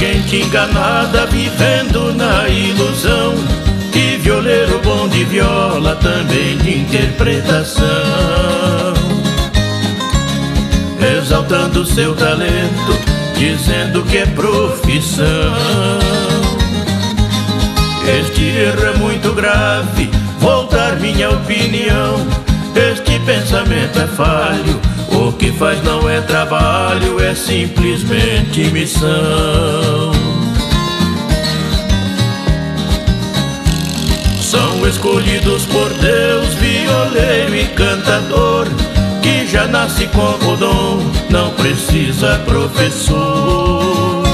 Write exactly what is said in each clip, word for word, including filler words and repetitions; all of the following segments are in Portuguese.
gente enganada vivendo na ilusão, e violeiro bom de viola também de interpretação, exaltando seu talento, dizendo que é profissão. Este erro é muito grave, vou dar minha opinião. Este pensamento é falho, o que faz não é trabalho, é simplesmente missão. São escolhidos por Deus, violeiro e cantador, que já nasce com o dom, não precisa professor.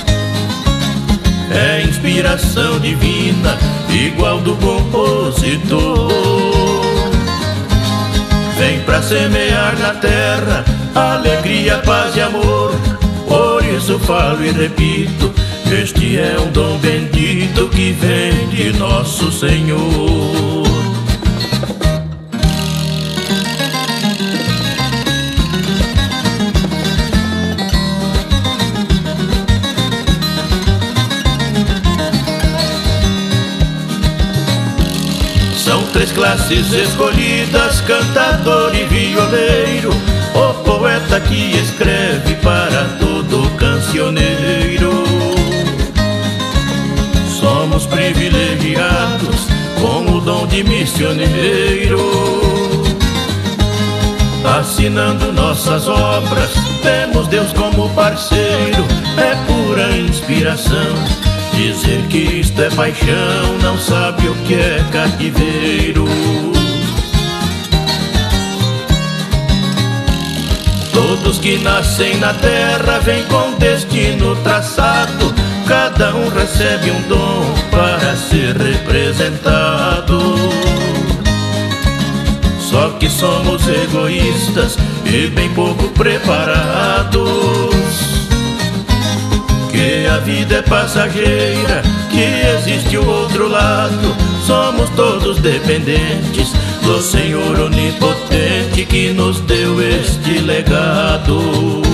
É inspiração divina, igual do compositor. Vem pra semear na terra alegria, paz e amor. Por isso falo e repito, este é um dom bendito que vem de nosso Senhor. São três classes escolhidas, cantador e violeiro, o poeta que escreve para todo cancioneiro. Somos privilegiados com o dom de missioneiro, assinando nossas obras, temos Deus como parceiro, é pura inspiração. Dizer que isto é paixão, não sabe o que é cativeiro. Todos que nascem na terra vêm com destino traçado, cada um recebe um dom para ser representado. Só que somos egoístas e bem pouco preparados, que a vida é passageira, que existe o outro lado. Somos todos dependentes do Senhor onipotente que nos deu este legado.